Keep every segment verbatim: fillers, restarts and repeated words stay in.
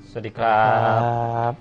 สวัสดีครับ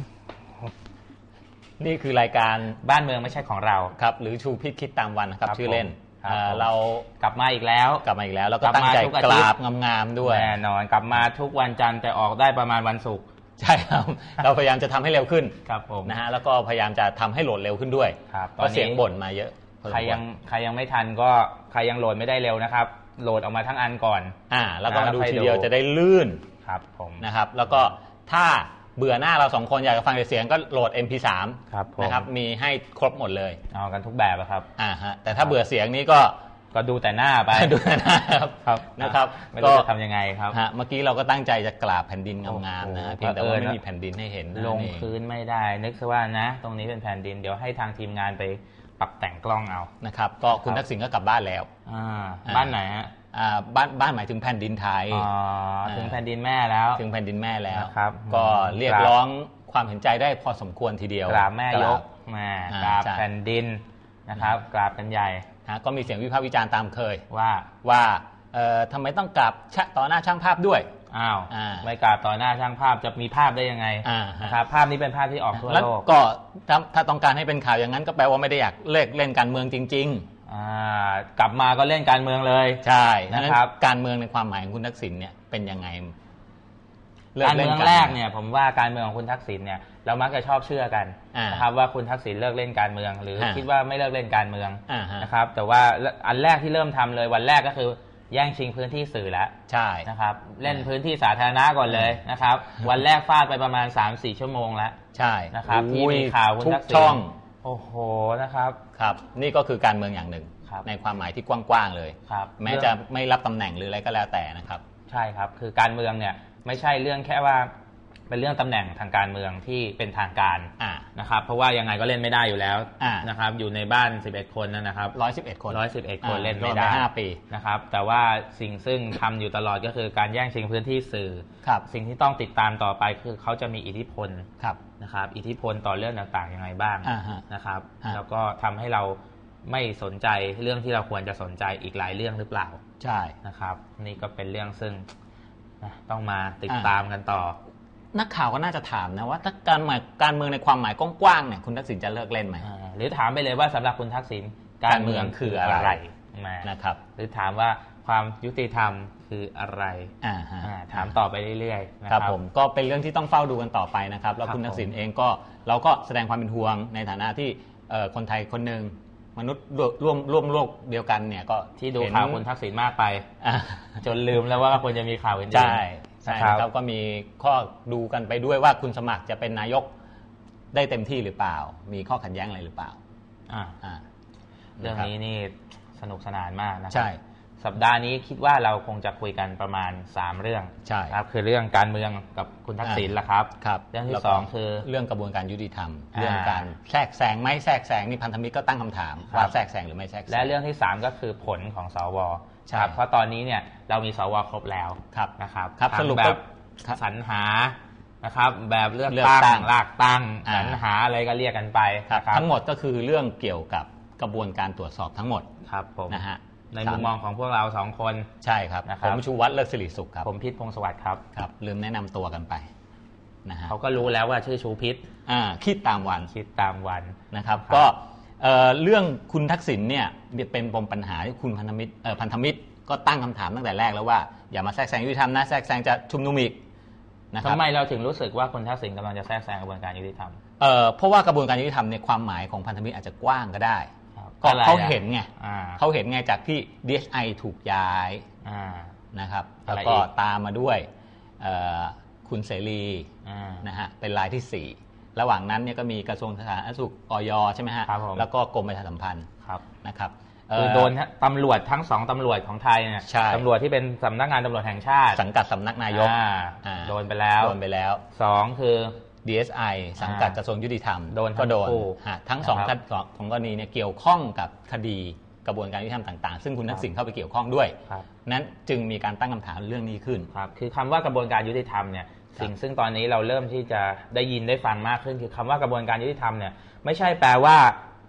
นี่คือรายการบ้านเมืองไม่ใช่ของเราครับหรือชูพิษคิดตามวันนะครับชื่อเล่นเรากลับมาอีกแล้วกลับมาอีกแล้วแล้วก็ตั้งใจกราบงามๆด้วยแน่นอนกลับมาทุกวันจันทร์แต่ออกได้ประมาณวันศุกร์ใช่ครับเราพยายามจะทำให้เร็วขึ้นครับผมนะฮะแล้วก็พยายามจะทำให้โหลดเร็วขึ้นด้วยเพราะเสียงบ่นมาเยอะใครยังใครยังไม่ทันก็ใครยังโหลดไม่ได้เร็วนะครับโหลดออกมาทั้งอันก่อนอ่าแล้วก็มาดูทีเดียวจะได้ลื่นครับผมนะครับแล้วก็ถ้าเบื่อหน้าเราสองคนอยากจะฟังเสียงก็โหลด เอ็ม พี สามครับนะครับมีให้ครบหมดเลยเอากันทุกแบบครับอ่าฮะแต่ถ้าเบื่อเสียงนี้ก็ก็ดูแต่หน้าไปดูแต่หน้าครับครับนะครับไม่รู้จะทำยังไงครับฮะเมื่อกี้เราก็ตั้งใจจะกราบแผ่นดินงามๆนะเพียงแต่ว่าไม่มีแผ่นดินให้เห็นลงพื้นไม่ได้นึกซะว่านะตรงนี้เป็นแผ่นดินเดี๋ยวให้ทางทีมงานไปปรับแต่งกล้องเอานะครับก็คุณทักษิณก็กลับบ้านแล้วบ้านไหนฮะบ้านบ้านหมายถึงแผ่นดินไทยถึงแผ่นดินแม่แล้วถึงแผ่นดินแม่แล้วครับก็เรียกร้องความเห็นใจได้พอสมควรทีเดียวกราบแม่ยกมากราบแผ่นดินนะครับกราบกันใหญ่ก็มีเสียงวิพากษ์วิจารณ์ตามเคยว่าว่าทำไมต้องกราบต่อหน้าช่างภาพด้วยอ้าวไม่กราบต่อหน้าช่างภาพจะมีภาพได้ยังไงนะครับภาพนี้เป็นภาพที่ออกทั่วโลกก็ถ้าต้องการให้เป็นข่าวอย่างนั้นก็แปลว่าไม่ได้อยากเลิกเล่นการเมืองจริงๆกลับมาก็เล่นการเมืองเลยใช่นะครับการเมืองในความหมายของคุณทักษิณเนี่ยเป็นยังไงการเมืองแรกเนี่ยผมว่าการเมืองของคุณทักษิณเนี่ยเรามักจะชอบเชื่อกันนะครับว่าคุณทักษิณเลิกเล่นการเมืองหรือคิดว่าไม่เลิกเล่นการเมืองนะครับแต่ว่าอันแรกที่เริ่มทำเลยวันแรกก็คือแย่งชิงพื้นที่สื่อแล้วใช่นะครับเล่นพื้นที่สาธารณะก่อนเลยนะครับวันแรกฟาดไปประมาณ สามสี่ ชั่วโมงแล้วใช่นะครับที่มีข่าวคุณทักษิณโอ้โหนะครับครับนี่ก็คือการเมืองอย่างหนึ่งในความหมายที่กว้างๆเลยแม้จะไม่รับตำแหน่งหรืออะไรก็แล้วแต่นะครับใช่ครับคือการเมืองเนี่ยไม่ใช่เรื่องแค่ว่าเป็นเรื่องตำแหน่งทางการเมืองที่เป็นทางการนะครับเพราะว่ายังไงก็เล่นไม่ได้อยู่แล้วนะครับอยู่ในบ้านสิบเอ็ดคนนะครับหนึ่งร้อยสิบเอ็ดคนหนึ่งร้อยสิบเอ็ดคนเล่นไม่ได้ห้าปีนะครับแต่ว่าสิ่งซึ่งทำอยู่ตลอดก็คือการแย่งชิงพื้นที่สื่อสิ่งที่ต้องติดตามต่อไปคือเขาจะมีอิทธิพลนะครับอิทธิพลต่อเรื่องต่างๆยังไงบ้างนะครับแล้วก็ทำให้เราไม่สนใจเรื่องที่เราควรจะสนใจอีกหลายเรื่องหรือเปล่าใช่นะครับนี่ก็เป็นเรื่องซึ่งต้องมาติดตามกันต่อนักข่าวก็น่าจะถามนะว่าถ้าการหมายการเมืองในความหมายกว้างๆเนี่ยคุณทักษิณจะเลิกเล่นไหมหรือถามไปเลยว่าสำหรับคุณทักษิณการเมืองคืออะไรนะครับหรือถามว่าความยุติธรรมคืออะไรถามต่อไปเรื่อยๆนะครับผมก็เป็นเรื่องที่ต้องเฝ้าดูกันต่อไปนะครับแล้วคุณทักษิณเองก็เราก็แสดงความเป็นห่วงในฐานะที่คนไทยคนหนึ่งมนุษย์ร่วมร่วมโลกเดียวกันเนี่ยก็ที่ดูข่าวคุณทักษิณมากไปจนลืมแล้วว่าควรจะมีข่าวอื่นใช่ใช่ครับก็มีข้อดูกันไปด้วยว่าคุณสมัครจะเป็นนายกได้เต็มที่หรือเปล่ามีข้อขัดแย้งอะไรหรือเปล่าเรื่องนี้นี่สนุกสนานมากนะใช่สัปดาห์นี้คิดว่าเราคงจะคุยกันประมาณสามเรื่องใช่ครับคือเรื่องการเมืองกับคุณทักษิณล่ะครับครับเรื่องที่สองคือเรื่องกระบวนการยุติธรรมเรื่องการแทรกแซงไม่แทรกแซงนี่พันธมิตรก็ตั้งคำถามว่าแทรกแซงหรือไม่แทรกแซงและเรื่องที่สามก็คือผลของสวครับเพราะตอนนี้เนี่ยเรามีสวครบแล้วนะครับครับสรุปแบบสรรหานะครับแบบเลือกตั้งลากตั้งสรรหาอะไรก็เรียกกันไปทั้งหมดก็คือเรื่องเกี่ยวกับกระบวนการตรวจสอบทั้งหมดครับผมนะฮะในมุมมองของพวกเราสองคนใช่ครับผมชูวัฒน์เลิศสิริสุขครับผมพิษพงศ์สวัสดิ์ครับครับลืมแนะนำตัวกันไปนะฮะเขาก็รู้แล้วว่าชื่อชูพิษอ่าคิดตามวันคิดตามวันนะครับก็เรื่องคุณทักษิณเนี่ยเป็นปมปัญหาที่คุณพันธมิตรพันธมิตรก็ตั้งคำถามตั้งแต่แรกแล้วว่าอย่ามาแทรกแซงยุติธรรมนะแทรกแซงจะชุมนุมอีกนะครับทำไมเราถึงรู้สึกว่าคุณทักษิณกำลังจะแทรกแซงกระบวนการยุติธรรมเอ่อเพราะว่ากระบวนการยุติธรรมในความหมายของพันธมิตรอาจจะกว้างก็ได้ก็เขาเห็นไงเขาเห็นไงจากที่ ดี เอส ไอ ถูกย้ายนะครับแล้วก็ตามมาด้วยคุณเสรีนะฮะเป็นรายที่สี่ระหว่างนั้นเนี่ยก็มีกระทรวงสาธารณสุขอย.ใช่ไหมฮะแล้วก็กรมประชาสัมพันธ์นะครับคือโดนตำรวจทั้งสองตำรวจของไทยเนี่ยตำรวจที่เป็นสำนักงานตำรวจแห่งชาติสังกัดสำนักนายกโดนไปแล้วโดนไปแล้วสองคือดี เอส ไอ สังกัดกระทรวงยุติธรรมโดนก็โดนทั้งสองของกรณีเนี่ยเกี่ยวข้องกับคดีกระบวนการยุติธรรมต่างๆซึ่งคุณทักษิณเข้าไปเกี่ยวข้องด้วยนั้นจึงมีการตั้งคำถามเรื่องนี้ขึ้นครับคือคำว่ากระบวนการยุติธรรมเนี่ยสิ่งซึ่งตอนนี้เราเริ่มที่จะได้ยินได้ฟังมากขึ้นคือคำว่ากระบวนการยุติธรรมเนี่ยไม่ใช่แปลว่า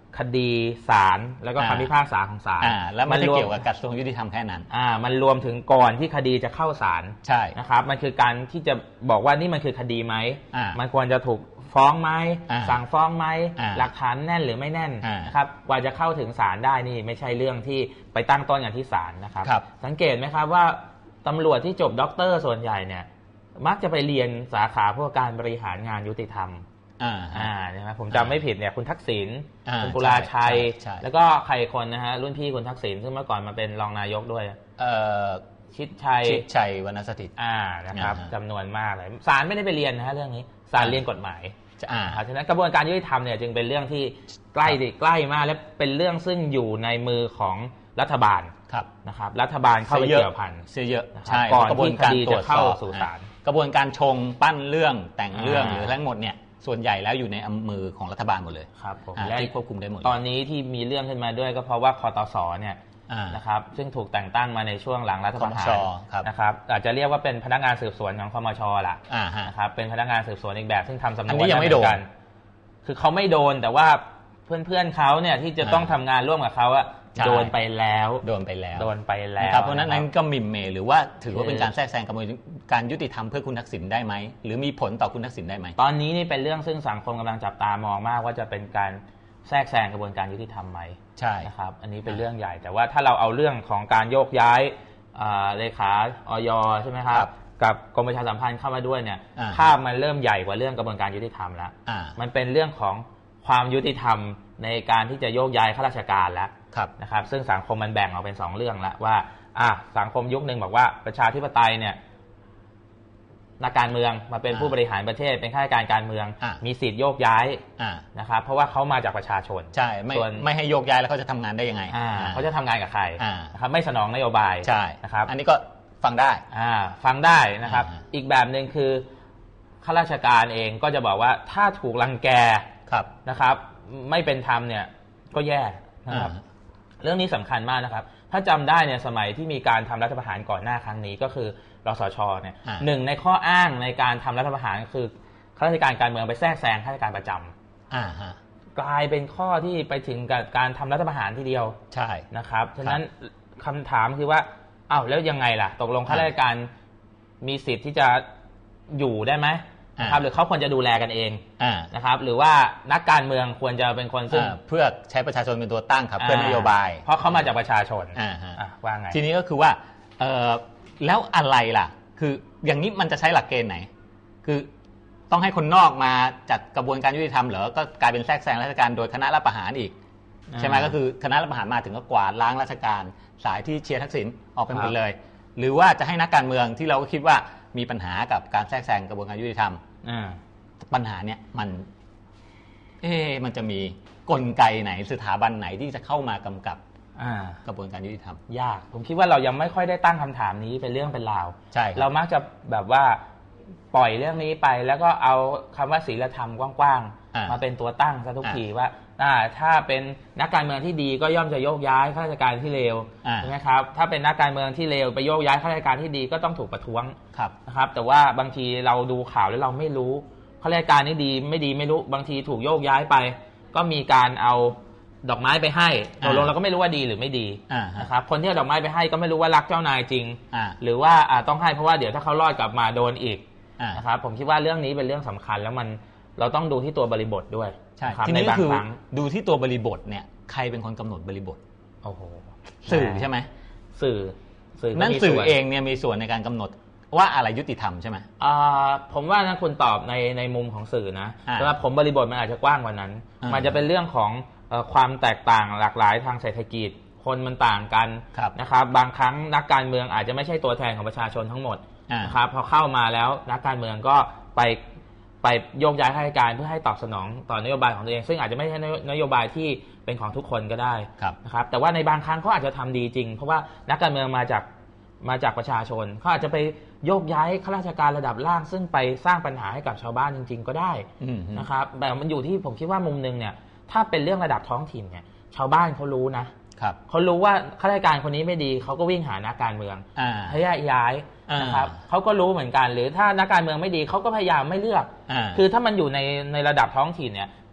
คดีศาลแล้วก็คำพิพากษาของศาลแล้วมันจะเกี่ยวกับกระทรวงยุติธรรมแค่นั้นอ่ามันรวมถึงก่อนที่คดีจะเข้าศาลใช่นะครับมันคือการที่จะบอกว่านี่มันคือคดีไหมมันควรจะถูกฟ้องไหมสั่งฟ้องไหมหลักฐานแน่นหรือไม่แน่นนะครับกว่าจะเข้าถึงศาลได้นี่ไม่ใช่เรื่องที่ไปตั้งต้นกันที่ศาลนะครับสังเกตไหมครับว่าตำรวจที่จบด็อกเตอร์ส่วนใหญ่เนี่ยมักจะไปเรียนสาขาพวกการบริหารงานยุติธรรมอ่าอ่านะครับผมจำไม่ผิดเนี่ยคุณทักษิณคุณปุราชัยแล้วก็ใครคนนะฮะรุ่นพี่คุณทักษิณซึ่งเมื่อก่อนมาเป็นรองนายกด้วยเอ่อชิดชัยชิดชัยวรรณสถิตอ่านะครับจำนวนมากเลยศาลไม่ได้ไปเรียนนะฮะเรื่องนี้ศาลเรียนกฎหมายอ่าฉะนั้นกระบวนการยุติธรรมเนี่ยจึงเป็นเรื่องที่ใกล้ใกล้มากและเป็นเรื่องซึ่งอยู่ในมือของรัฐบาลนะครับรัฐบาลเข้าไปเกี่ยวพันเสียเยอะใช่ก่อนที่คดีจะเข้าสู่ศาลกระบวนการชงปั้นเรื่องแต่งเรื่องหรือทั้งหมดเนี่ยส่วนใหญ่แล้วอยู่ในมือของรัฐบาลหมดเลยครับผมที่ควบคุมได้หมดตอนนี้ที่มีเรื่องขึ้นมาด้วยก็เพราะว่าคตสเนี่ยนะครับซึ่งถูกแต่งตั้งมาในช่วงหลังรัฐประหารนะครับอาจจะเรียกว่าเป็นพนักงานสืบสวนของคมช.ล่ะนะครับเป็นพนักงานสืบสวนอีกแบบซึ่งทำสำนวนยังไม่โดนคือเขาไม่โดนแต่ว่าเพื่อนๆเขาเนี่ยที่จะต้องทำงานร่วมกับเขาอะโดนไปแล้วโดนไปแล้วโดนไปแล้วเพราะนั้นนั้นก็มิมเมหรือว่าถือว่าเป็นการแทรกแซงกระบวนการยุติธรรมเพื่อคุณทักษิณได้ไหมหรือมีผลต่อคุณทักษิณได้ไหมตอนนี้นี่เป็นเรื่องซึ่งสังคมกำลังจับตามองมากว่าจะเป็นการแทรกแซงกระบวนการยุติธรรมไหมใช่นะครับอันนี้เป็นเรื่องใหญ่แต่ว่าถ้าเราเอาเรื่องของการโยกย้ายเลขาอย.ใช่ไหมครับกับกรมประชาสัมพันธ์เข้ามาด้วยเนี่ยภาพมันเริ่มใหญ่กว่าเรื่องกระบวนการยุติธรรมแล้วมันเป็นเรื่องของความยุติธรรมในการที่จะโยกย้ายข้าราชการแล้วนะครับซึ่งสังคมมันแบ่งออกเป็นสองเรื่องแล้วว่าอ่ะสังคมยุคนึงบอกว่าประชาธิปไตยเนี่ยนักการเมืองมาเป็นผู้บริหารประเทศเป็นข้าราชการการเมืองมีสิทธิ์โยกย้ายนะครับเพราะว่าเขามาจากประชาชนใช่ไม่ไม่ให้โยกย้ายแล้วเขาจะทำงานได้ยังไงเขาจะทำงานกับใครนะครับไม่สนองนโยบายใช่นะครับอันนี้ก็ฟังได้ฟังได้นะครับอีกแบบนึงคือข้าราชการเองก็จะบอกว่าถ้าถูกรังแกนะครับไม่เป็นธรรมเนี่ยก็แย่นะครับเรื่องนี้สำคัญมากนะครับถ้าจำได้เนี่ยสมัยที่มีการทำรัฐประหารก่อนหน้าครั้งนี้ก็คือรสช.เนี่ยหนึ่งในข้ออ้างในการทำรัฐประหารคือข้าราชการการเมืองไปแทรกแซงข้าราชการประจำกลายเป็นข้อที่ไปถึงกับการทำรัฐประหารทีเดียวใช่นะครับฉะนั้นคำถามคือว่าอ้าวแล้วยังไงล่ะตกลงข้าราชการมีสิทธิ์ที่จะอยู่ได้ไหมนะครับหรือเขาควรจะดูแลกันเองนะครับหรือว่านักการเมืองควรจะเป็นคนซึ่งเพื่อใช้ประชาชนเป็นตัวตั้งครับเพื่อนโยบายเพราะเขามาจากประชาชนว่าไงทีนี้ก็คือว่าแล้วอะไรล่ะคืออย่างนี้มันจะใช้หลักเกณฑ์ไหนคือต้องให้คนนอกมาจัดกระบวนการยุติธรรมเหรอก็กลายเป็นแทรกแซงราชการโดยคณะรัฐประหารอีกใช่ไหมก็คือคณะรัฐประหารมาถึงก็กวาดล้างราชการสายที่เชียร์ทักษิณออกไปหมดเลยหรือว่าจะให้นักการเมืองที่เราก็คิดว่ามีปัญหากับการแทรกแซงกระบวนการยุติธรรมปัญหาเนี่ยมันเอ๊ะมันจะมีกลไกไหนสถาบันไหนที่จะเข้ามากำกับกระบวนการยุติธรรมยากผมคิดว่าเรายังไม่ค่อยได้ตั้งคำถามนี้เป็นเรื่องเป็นราวใช่เรามักจะแบบว่าปล่อยเรื่องนี้ไปแล้วก็เอาคำว่าศีลธรรมกว้างๆมาเป็นตัวตั้งซะทุกทีว่าถ้าเป็นนักการเมืองที่ดีก็ย่อมจะโยกย้ายข้าราชการที่เลวใช่ไหมครับถ้าเป็นนักการเมืองที่เลวไปโยกย้ายข้าราชการที่ดีก็ต้องถูกประท้วงนะครับแต่ว่าบางทีเราดูข่าวแล้วเราไม่รู้ข้าราชการนี่ดีไม่ดีไม่รู้บางทีถูกโยกย้ายไปก็มีการเอาดอกไม้ไปให้ตกลงเราก็ไม่รู้ว่าดีหรือไม่ดีนะครับคนที่เอาดอกไม้ไปให้ก็ไม่รู้ว่ารักเจ้านายจริงหรือว่าต้องให้เพราะว่าเดี๋ยวถ้าเขารอดกลับมาโดนอีกนะครับผมคิดว่าเรื่องนี้เป็นเรื่องสำคัญแล้วมันเราต้องดูที่ตัวบริบทด้วยใช่ทีนี้คือดูที่ตัวบริบทเนี่ยใครเป็นคนกำหนดบริบทโอ้โหสื่อใช่ไหมสื่อสื่อนั่นสื่อเองเนี่ยมีส่วนในการกำหนดว่าอะไรยุติธรรมใช่ไหมอ่าผมว่าถ้าคุณตอบในในมุมของสื่อนะสำหรับผมบริบทมันอาจจะกว้างกว่านั้นมันจะเป็นเรื่องของความแตกต่างหลากหลายทางเศรษฐกิจคนมันต่างกันนะครับบางครั้งนักการเมืองอาจจะไม่ใช่ตัวแทนของประชาชนทั้งหมดนะครับพอเข้ามาแล้วนักการเมืองก็ไปไปโยกย้ายข้าราชการเพื่อให้ตอบสนองต่อนโยบายของตัวเองซึ่งอาจจะไม่ใช่นโยบายที่เป็นของทุกคนก็ได้นะครับแต่ว่าในบางครั้งเขาอาจจะทำดีจริงเพราะว่านักการเมืองมาจากมาจากประชาชนเขาอาจจะไปโยกย้ายข้าราชการระดับล่างซึ่งไปสร้างปัญหาให้กับชาวบ้านจริงๆก็ได้นะครับแต่มันอยู่ที่ผมคิดว่ามุมนึงเนี่ยถ้าเป็นเรื่องระดับท้องถิ่นเนี่ยชาวบ้านเขารู้นะเขารู้ว่าข้าราชการคนนี้ไม่ดีเขาก็วิ่งหานักการเมืองให้ย้ายนะครับเขาก็รู้เหมือนกันหรือถ้านักการเมืองไม่ดีเขาก็พยายามไม่เลือกคือถ้ามันอยู่ในในระดับท้องถิ่นเนี่ย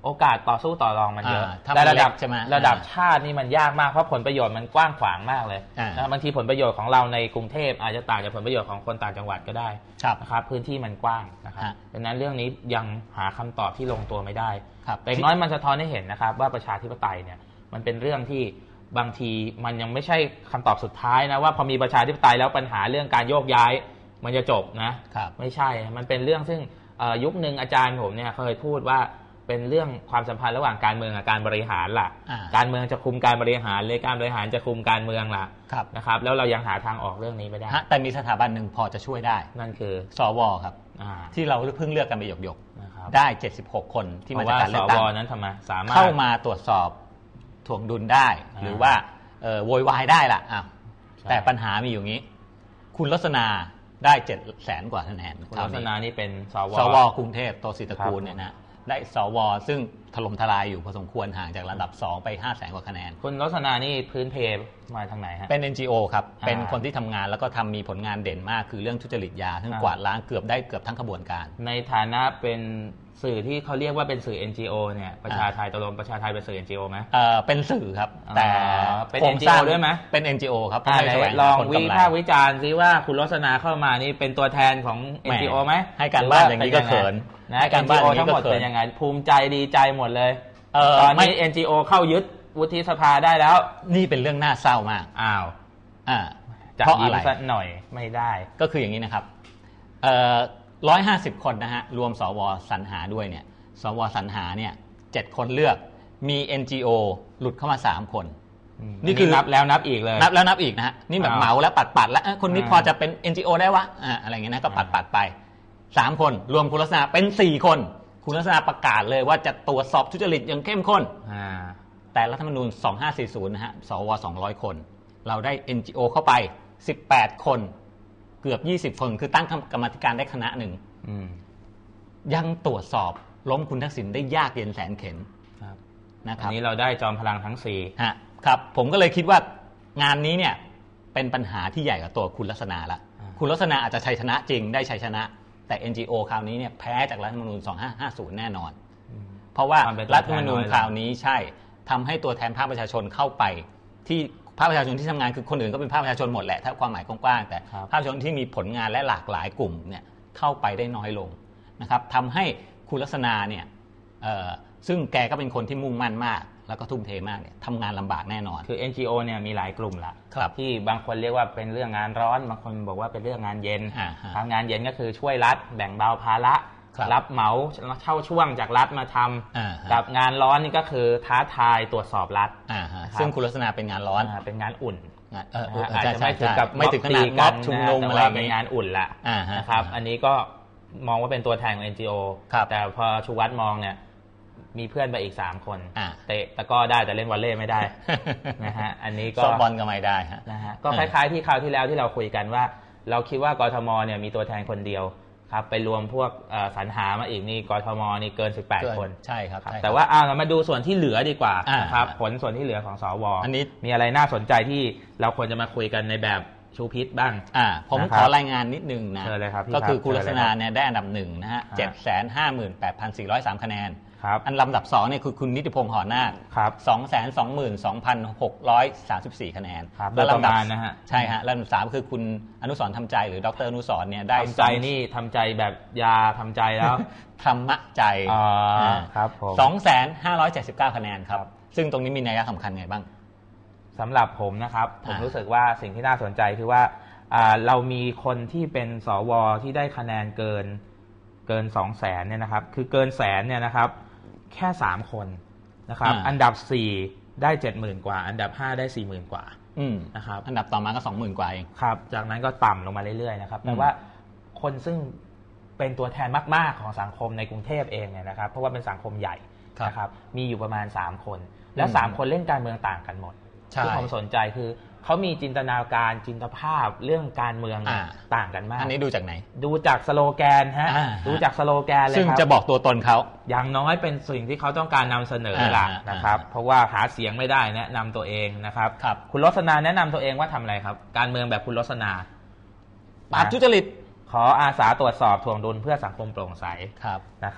โอกาสต่อสู้ต่อรองมันเยอะแต่ระดับระดับชาตินี่มันยากมากเพราะผลประโยชน์มันกว้างขวางมากเลยนะบางทีผลประโยชน์ของเราในกรุงเทพอาจจะต่างจากผลประโยชน์ของคนต่างจังหวัดก็ได้นะครับพื้นที่มันกว้างนะครับดังนั้นเรื่องนี้ยังหาคำตอบที่ลงตัวไม่ได้แต่อย่างน้อยมันสะท้อนให้เห็นนะครับว่าประชาธิปไตยเนี่ยมันเป็นเรื่องที่บางทีมันยังไม่ใช่คำตอบสุดท้ายนะว่าพอมีประชาธิปไตยแล้วปัญหาเรื่องการโยกย้ายมันจะจบนะไม่ใช่มันเป็นเรื่องซึ่งยุคนึงอาจารย์ผมเนี่ยเคยพูดว่าเป็นเรื่องความสัมพันธ์ระหว่างการเมืองกับการบริหารล่ะการเมืองจะคุมการบริหารเลยการบริหารจะคุมการเมืองล่ะนะครับแล้วเรายังหาทางออกเรื่องนี้ไม่ได้แต่มีสถาบันหนึ่งพอจะช่วยได้นั่นคือสวครับที่เราเพิ่งเลือกกันไปหยกๆได้เจ็ดสิบหกคนที่มาจากการเลือกตั้งนั้นทำไมสามารถเข้ามาตรวจสอบถ่วงดุลได้หรือว่าโวยวายได้ล่ะแต่ปัญหามีอยู่งี้คุณลักษณะได้เจ็ดแสนกว่าคะแนนคุณลักษณะนี่เป็นสวสวกรุงเทพโตศิตระกูลเนี่ยนะได้สวซึ่งถล่มทลายอยู่พอสมควรห่างจากระดับสองไป ห้าแสน กว่าคะแนนคุณลักษณะนี่พื้นเพมาทางไหนฮะเป็น เอ็น จี โอ ครับเป็นคนที่ทำงานแล้วก็ทำมีผลงานเด่นมากคือเรื่องทุจริตยาซึ่งกวาดล้างเกือบได้เกือบทั้งขบวนการในฐานะเป็นสื่อที่เขาเรียกว่าเป็นสื่อ เอ็น จี โอ เนี่ยประชาไทยตกลงประชาไทยเป็นสื่อ เอ็น จี โอ ไหมเออเป็นสื่อครับแต่เป็น เอ็น จี โอ ด้วยไหมเป็น เอ็น จี โอ ครับลองวิพากษ์วิจารณ์ซิว่าคุณลักษณะเข้ามานี่เป็นตัวแทนของ เอ็น จี โอ ไหมให้การบ้านอย่างนี้ก็เขินให้การบ้านทั้งหมดเป็นยังไงภูมิใจดีใจหมดเลยตอนนี้ เอ็น จี โอ เข้ายึดวุฒิสภาได้แล้วนี่เป็นเรื่องน่าเศร้ามากอ้าวอ่าเพราะอะไรสักหน่อยไม่ได้ก็คืออย่างนี้นะครับเอ่อหนึ่งร้อยห้าสิบคนนะฮะรวมสวสรรหาด้วยเนี่ยสวสรรหาเนี่ยเจ็ดคนเลือกมี เอ็น จี โอ หลุดเข้ามาสามคนนี่คือนับแล้วนับอีกเลยนับแล้วนับอีกนะฮะนี่แบบเหมาแล้วปัดๆแล้วคนนี้พอจะเป็น เอ็น จี โอ ได้วะอ่าอะไรอย่างเงี้ยนะก็ปัดๆไปสามคนรวมคุณลักษณะเป็นสี่คนคุณลักษณะประกาศเลยว่าจะตรวจสอบทุจริตอย่างเข้มข้นแต่รัฐธรรมนูญสองพันห้าร้อยสี่สิบนะฮะสวสองร้อยคนเราได้ เอ็น จี โอ เข้าไปสิบแปดคนเกือบยี่สิบคนคือตั้งกรรมธิการได้คณะหนึ่งยังตรวจสอบล้มคุณทักษิณได้ยากเย็นแสนเข็ญนะครับอันนี้เราได้จอมพลังทั้งสี่ฮะครับผมก็เลยคิดว่างานนี้เนี่ยเป็นปัญหาที่ใหญ่กว่าตัวคุณลักษณะละคุณลักษณะอาจจะชัยชนะจริงได้ชัยชนะแต่ เอ็น จี โอ คราวนี้เนี่ยแพ้จากรัฐธรรมนูญสองพันห้าร้อยห้าสิบแน่นอนเพราะว่ารัฐธรรมนูญคราวนี้ใช่ทำให้ตัวแทนภาคประชาชนเข้าไปที่ภาคประชาชนที่ทำงานคือคนอื่นก็เป็นภาคประชาชนหมดแหละถ้าความหมายกว้างๆแต่ภาคประชาชนที่มีผลงานและหลากหลายกลุ่มเนี่ยเข้าไปได้น้อยลงนะครับทำให้คุณลักษณะเนี่ยซึ่งแกก็เป็นคนที่มุ่งมั่นมากแล้วก็ทุ่มเทมากเนี่ยทำงานลำบากแน่นอนคือ เอ็น จี โอ เนี่ยมีหลายกลุ่มละที่บางคนเรียกว่าเป็นเรื่องงานร้อนบางคนบอกว่าเป็นเรื่องงานเย็นทำงานเย็นก็คือช่วยรัฐแบ่งเบาภาระรับเหมาเช่าช่วงจากรัฐมาทำกับงานร้อนนี่ก็คือท้าทายตรวจสอบรัฐซึ่งคุณลักษณะเป็นงานร้อนเป็นงานอุ่นอาจจะไม่ถึงกับไม่ถึงขนาดม็อบชุมนุมอะไรเป็นงานอุ่นละนะครับอันนี้ก็มองว่าเป็นตัวแทนของ เอ็น จี โอ แต่พอชูวัฒน์มองเนี่ยมีเพื่อนไปอีกสามคนเตะตะก้อได้แต่เล่นวอลเลย์ไม่ได้นะฮะอันนี้ก็บอลก็ไม่ได้ฮะนะฮะก็คล้ายๆที่คราวที่แล้วที่เราคุยกันว่าเราคิดว่ากทมเนี่ยมีตัวแทนคนเดียวครับไปรวมพวกสรรหามาอีกนี่กทมนี่เกินสิบแปดคนใช่ครับแต่ว่าเอามาดูส่วนที่เหลือดีกว่านะครับผลส่วนที่เหลือของสวอันนี้มีอะไรน่าสนใจที่เราควรจะมาคุยกันในแบบชูพิษบ้างอ่าผมขอรายงานนิดนึงนะก็คือคุณลักษณะเนี่ยได้อันดับหนึ่งนะฮะเจ็ดแสนห้าหมื่นแปดพันสี่ร้อยสามคะแนนอันลำดับสองเนี่ยคือคุณนิติพงษ์หอนาคสองแสนสองหมื่นสองพันหกร้อยสามสิบสี่คะแนนแล้วลำดับนะฮะใช่ฮะลำดับสามคือคุณอนุสรณ์ทำใจหรือดรอนุสรณ์เนี่ยได้ทำใจนี่ทำใจแบบยาทำใจแล้วธรรมะใจอ๋อครับผมสองแสนห้าร้อยเจ็ดสิบเก้าคะแนนครับซึ่งตรงนี้มีนัยสำคัญไงบ้างสำหรับผมนะครับผมรู้สึกว่าสิ่งที่น่าสนใจคือว่าเรามีคนที่เป็นสวที่ได้คะแนนเกินเกินสองแสนเนี่ยนะครับคือเกินแสนเนี่ยนะครับแค่สามคนนะครับอันดับสี่ได้ เจ็ดหมื่น กว่าอันดับห้าได้ สี่หมื่น กว่านะครับอันดับต่อมาก็ สองหมื่น กว่าเองครับจากนั้นก็ต่ำลงมาเรื่อยๆนะครับแต่ว่าคนซึ่งเป็นตัวแทนมากๆของสังคมในกรุงเทพเองเนี่ยนะครับเพราะว่าเป็นสังคมใหญ่นะครับมีอยู่ประมาณสามคนแล้วสามคนเล่นการเมืองต่างกันหมดที่ผมสนใจคือเขามีจินตนาการจินตภาพเรื่องการเมืองต่างกันมากอันนี้ดูจากไหนดูจากสโลแกนฮะดูจากสโลแกนเลยครับซึ่งจะบอกตัวตนเขาอย่างน้อยเป็นสิ่งที่เขาต้องการนำเสนอหลักนะครับเพราะว่าหาเสียงไม่ได้แนะนำตัวเองนะครับคุณลักษณะแนะนำตัวเองว่าทำอะไรครับการเมืองแบบคุณลักษณะปราบทุจริตขออาสาตรวจสอบทวงดุลเพื่อสังคมโปร่งใสนะครับ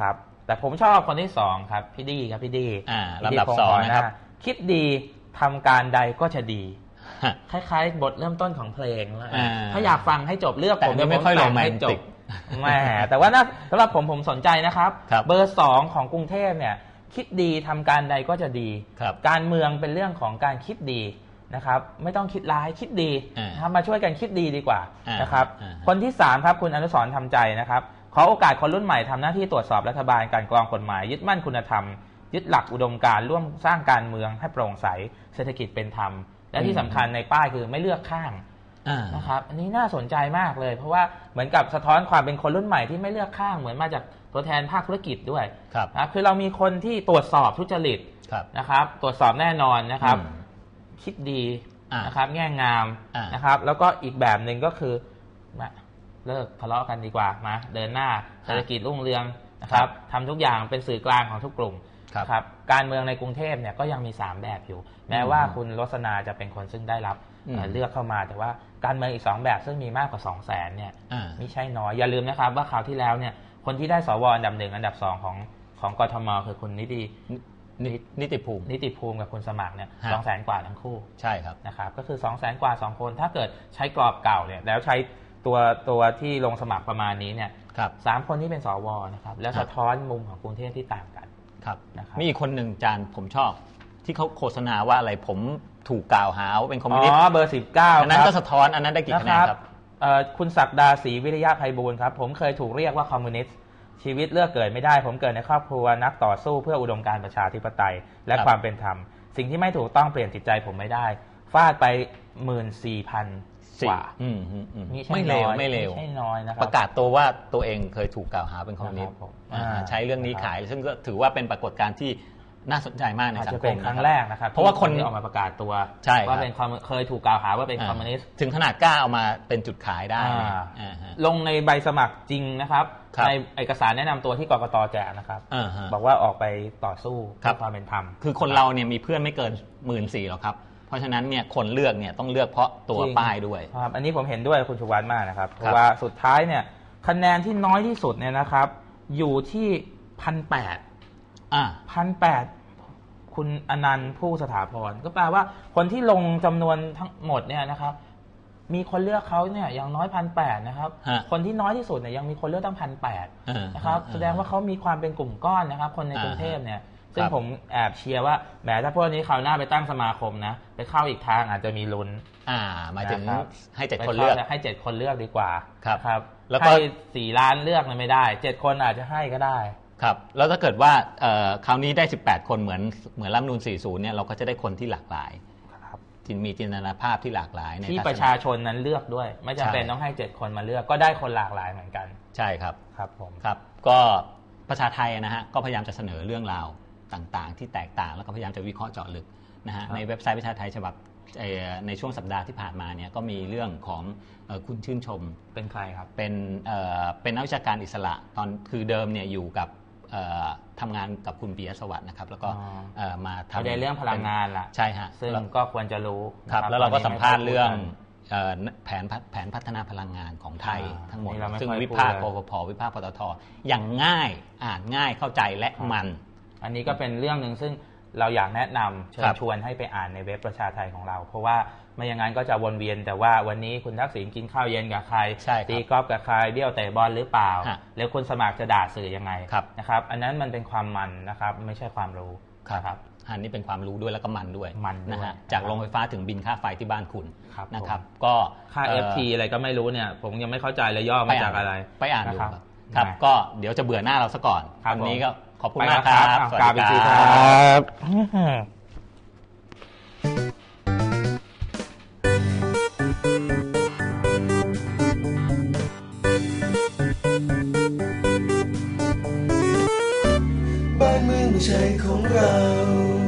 แต่ผมชอบคนที่สองครับพี่ดีครับพี่ดีลำดับสองนะครับคิดดีทำการใดก็จะดีคล้ายๆบทเริ่มต้นของเพลงถ้าอยากฟังให้จบเลือกผมไม่ค่อยลงให้จบแม่แต่ว่าสำหรับผมผมสนใจนะครับเบอร์สองของกรุงเทพเนี่ยคิดดีทำการใดก็จะดีการเมืองเป็นเรื่องของการคิดดีนะครับไม่ต้องคิดร้ายคิดดีนะครับมาช่วยกันคิดดีดีกว่านะครับคนที่สามครับคุณอนุสรณ์ทำใจนะครับขอโอกาสคนรุ่นใหม่ทำหน้าที่ตรวจสอบรัฐบาลการกรองกฎหมายยึดมั่นคุณธรรมยึดหลักอุดมการณ์ร่วมสร้างการเมืองให้โปร่งใสเศรษฐกิจเป็นธรรมและที่สำคัญในป้ายคือไม่เลือกข้างนะครับอันนี้น่าสนใจมากเลยเพราะว่าเหมือนกับสะท้อนความเป็นคนรุ่นใหม่ที่ไม่เลือกข้างเหมือนมาจากตัวแทนภาคธุรกิจด้วยนะคือเรามีคนที่ตรวจสอบทุจริตนะครับตรวจสอบแน่นอนนะครับคิดดีนะครับแง่งามนะครับแล้วก็อีกแบบหนึ่งก็คือเลิกทะเลาะกันดีกว่ามาเดินหน้าเศรษฐกิจรุ่งเรืองนะครับทำทุกอย่างเป็นสื่อกลางของทุกกลุ่มครับการเมืองในกรุงเทพเนี่ยก็ยังมีสามแบบอยู่แม้ว่าคุณรสนาจะเป็นคนซึ่งได้รับเลือกเข้ามาแต่ว่าการเมืองอีกสองแบบซึ่งมีมากกว่าสองแสนเนี่ยไม่ใช่น้อยอย่าลืมนะครับว่าคราวที่แล้วเนี่ยคนที่ได้สวอันดับหนึ่งอันดับสองของของกทมคือคุณนิตินิติภูมินิติภูมิกับคุณสมัครเนี่ยสองแสนกว่าทั้งคู่ใช่ครับนะครับก็คือสองแสนกว่าสองคนถ้าเกิดใช้กรอบเก่าเนี่ยแล้วใช้ตัวตัวที่ลงสมัครประมาณนี้เนี่ยสามคนที่เป็นสวนะครับแล้วสะท้อนมุมของกรุงเทพที่ต่างกันครับมีอีกคนหนึ่งจานผมชอบที่เขาโฆษณาว่าอะไรผมถูกกล่าวหาว่าเป็นคอมมิวนิสต์อ๋อเบอร์สิบเก้าอันนั้นก็สะท้อนอันนั้นได้กี่คะแนนครับคุณศักดาศรีวิริยะไพบูลย์ครับผมเคยถูกเรียกว่าคอมมิวนิสต์ชีวิตเลือกเกิดไม่ได้ผมเกิดในครอบครัวนักต่อสู้เพื่ออุดมการณ์ประชาธิปไตยและความเป็นธรรมสิ่งที่ไม่ถูกต้องเปลี่ยนจิตใจผมไม่ได้ฟาดไป หนึ่งหมื่นสี่พัน กว่าไม่เลวไม่เลวไม่ใช่น้อยนะครับประกาศตัวว่าตัวเองเคยถูกกล่าวหาเป็นคอมมิวนิสต์ใช้เรื่องนี้ขายซึ่งก็ถือว่าเป็นปรากฏการณ์ที่น่าสนใจมากในสังคมครั้งแรกนะครับเพราะว่าคนที่ออกมาประกาศตัวว่าเป็นเคยถูกกล่าวหาว่าเป็นคอมมิวนิสต์ถึงขนาดกล้าเอามาเป็นจุดขายได้ลงในใบสมัครจริงนะครับในเอกสารแนะนำตัวที่กกต.แจกนะครับบอกว่าออกไปต่อสู้เพื่อความเป็นธรรมคือคนเราเนี่ยมีเพื่อนไม่เกิน หนึ่งหมื่นสี่พัน หรอกครับเพราะฉะนั้นเนี่ยคนเลือกเนี่ยต้องเลือกเพราะตัวป้ายด้วยครับอันนี้ผมเห็นด้วยคุณชูวัฒน์มากนะครับเพราะว่าสุดท้ายเนี่ยคะแนนที่น้อยที่สุดเนี่ยนะครับอยู่ที่ หนึ่งพันแปดร้อย อ่า หนึ่งพันแปดร้อยคุณอนันต์ผู้สถาพรก็แปลว่าคนที่ลงจำนวนทั้งหมดเนี่ยนะครับมีคนเลือกเขาเนี่ยอย่างน้อย หนึ่งพันแปดร้อย นะครับคนที่น้อยที่สุดเนี่ยยังมีคนเลือกตั้ง หนึ่งพันแปดร้อย นะครับแสดงว่าเขามีความเป็นกลุ่มก้อนนะครับคนในกรุงเทพเนี่ยซึ่งผมแอบเชียร์ว่าแหมถ้าพวกนี้คราวหน้าไปตั้งสมาคมนะไปเข้าอีกทางอาจจะมีลุ้นอ่าหมายถึงให้เจ็ดคนเลือกให้เจ็ดคนเลือกดีกว่าครับแล้วก็สี่ล้านเลือกไม่ได้เจ็ดคนอาจจะให้ก็ได้ครับแล้วถ้าเกิดว่าคราวนี้ได้สิบแปดคนเหมือนเหมือนรัฐธรรมนูญสี่สิบเนี่ยเราก็จะได้คนที่หลากหลายครับมีจินตนาภาพที่หลากหลายที่ประชาชนนั้นเลือกด้วยไม่จำเป็นต้องให้เจ็ดคนมาเลือกก็ได้คนหลากหลายเหมือนกันใช่ครับครับผมครับก็ประชาไทยนะฮะก็พยายามจะเสนอเรื่องราวต่างๆที่แตกต่างแล้วก็พยายามจะวิเคราะห์เจาะลึกนะฮะในเว็บไซต์ประชาไทยฉบับในช่วงสัปดาห์ที่ผ่านมาเนี่ยก็มีเรื่องของคุณชื่นชมเป็นใครครับเป็นเป็นนักวิชาการอิสระตอนคือเดิมเนี่ยอยู่กับทำงานกับคุณปิยะสวัสดิ์นะครับแล้วก็มาทำในเรื่องพลังงานล่ะใช่ฮะซึ่งก็ควรจะรู้ครับแล้วเราก็สัมภาษณ์เรื่องแผนแผนพัฒนาพลังงานของไทยทั้งหมดซึ่งวิพากษ์กฟผวิพากษ์ปตท.อย่างง่ายอ่านง่ายเข้าใจและมันอันนี้ก็เป็นเรื่องหนึ่งซึ่งเราอยากแนะนำเชิญชวนให้ไปอ่านในเว็บประชาไทยของเราเพราะว่าไม่อย่างนั้นก็จะวนเวียนแต่ว่าวันนี้คุณทักษิณกินข้าวเย็นกับใครตีกอล์ฟกับใครเบี้ยวเตะบอลหรือเปล่าแล้วคุณสมัครจะด่าสื่อยังไงนะครับอันนั้นมันเป็นความมันนะครับไม่ใช่ความรู้ครับอันนี้เป็นความรู้ด้วยแล้วก็มันด้วยนะฮะจากโรงไฟฟ้าถึงบินค่าไฟที่บ้านคุณนะครับก็ค่า เอฟ ที อะไรก็ไม่รู้เนี่ยผมยังไม่เข้าใจเลยย่อมาจากอะไรไปอ่านดูครับก็เดี๋ยวจะเบื่อหน้าเราซะก่อนวันนี้ก็ขอบคุณมากครับสวัสดีครับบ้านเมืองไม่ใช่ของเรา